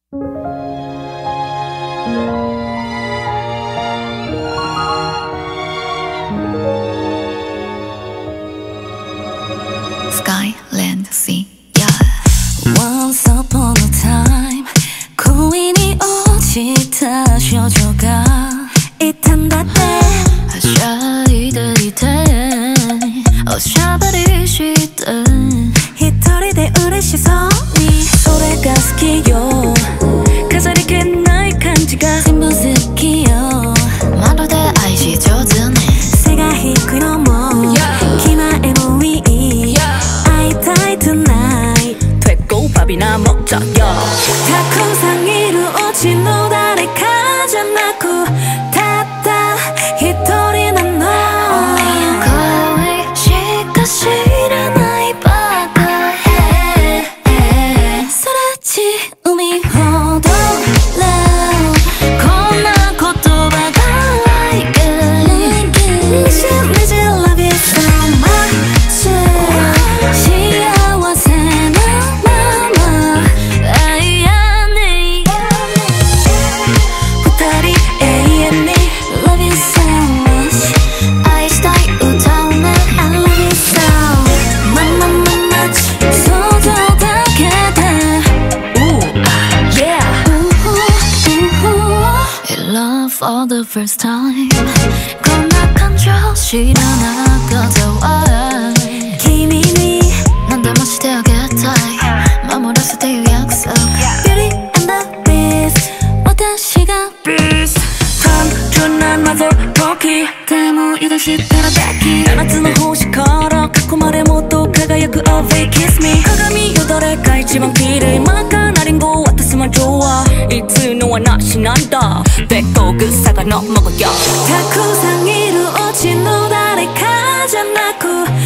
Skyland Sea, yeah. Once upon a time 恋に落ちた少女がいたんだって。 はしゃいでいておしゃべりして一人で嬉しそうにそれが好きよ。飾り気ない感じが全部好きよ。 まるで愛し上手ね。 背が低いのも気前もいい。会いたい tonight 퇴고 밥이나 먹자요. たくさんいるうちの誰かじゃなくたった一人なの。 恋しか知らないバカそらち海ほど Love こんな言葉が Like it Missy love you so much 幸せなまま愛やね二人永遠に Love you so much 愛したい歌うね I love you so much 想像だけで Yeah. In love for the first time こんな感情知らなかったわ。 君に何でもしてあげたい守らせていう約束 Beauty and the Beast 私が Beast. 단순한謎解きでも許したらでき 7つの星から囲まれもっと輝く Oh baby kiss me 鏡よ誰が一番綺麗真っ赤なリンゴを渡す魔女はいつのはなしなんだべっこぐさがのもごよ。 たくさんいるうちの誰かじゃなく